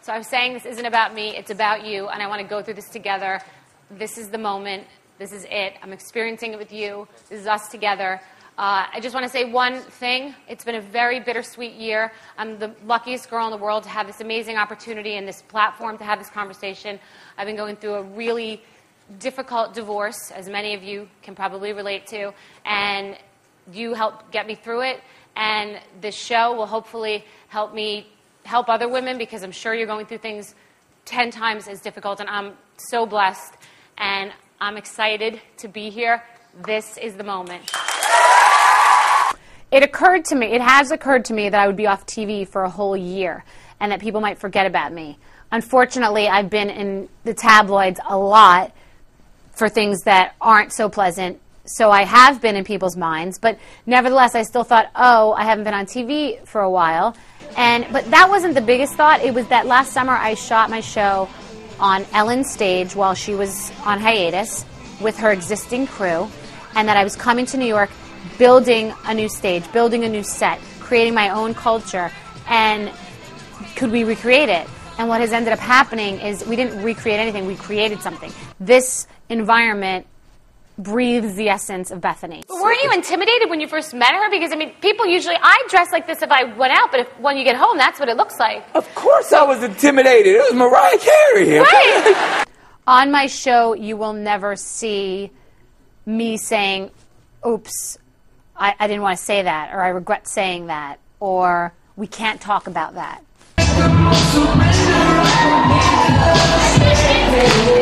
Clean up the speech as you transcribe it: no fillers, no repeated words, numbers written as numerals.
So I'm saying this isn't about me, it's about you, and I want to go through this together. This is the moment. This is it. I'm experiencing it with you. This is us together. I just want to say one thing. It's been a very bittersweet year. I'm the luckiest girl in the world to have this amazing opportunity and this platform to have this conversation. I've been going through a really difficult divorce, as many of you can probably relate to, and you helped get me through it. And this show will hopefully help me help other women, because I'm sure you're going through things 10 times as difficult, and I'm so blessed, and I'm excited to be here. This is the moment. It has occurred to me that I would be off TV for a whole year and that people might forget about me. Unfortunately, I've been in the tabloids a lot for things that aren't so pleasant, so I have been in people's minds, but nevertheless, I still thought, oh, I haven't been on TV for a while. But that wasn't the biggest thought. It was that last summer I shot my show on Ellen's stage while she was on hiatus with her existing crew, and that I was coming to New York, building a new stage, building a new set, creating my own culture, and could we recreate it? And what has ended up happening is we didn't recreate anything, we created something. This environment breathes the essence of Bethany. But weren't you intimidated when you first met her? Because, I mean, people usually, I dress like this if I went out, but when you get home, that's what it looks like. Of course I was intimidated. It was Mariah Carey. Right. On my show, you will never see me saying, oops, I didn't want to say that, or I regret saying that, or we can't talk about that.